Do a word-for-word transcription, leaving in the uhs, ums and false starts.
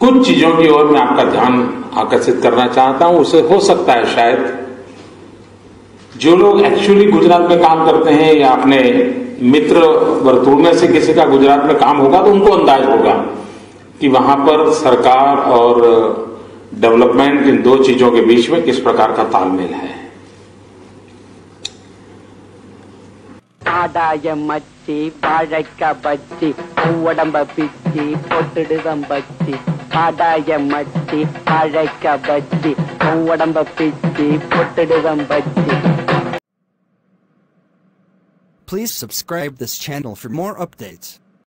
कुछ चीजों की ओर मैं आपका ध्यान आकर्षित करना चाहता हूं। उसे हो सकता है शायद जो लोग एक्चुअली गुजरात में काम करते हैं या अपने मित्र वर्तुल में से किसी का गुजरात में काम होगा तो उनको अंदाज होगा कि वहां पर सरकार और डेवलपमेंट इन दो चीजों के बीच में किस प्रकार का तालमेल है। ஆடாய மச்சி வாழைக்க பச்சி உடம்ப பிச்சி பொட்டுடுதம் பச்சி ஆடாய மச்சி வாழைக்க பச்சி உடம்ப பிச்சி பொட்டுடுதம் பச்சி. Please subscribe this channel for more updates.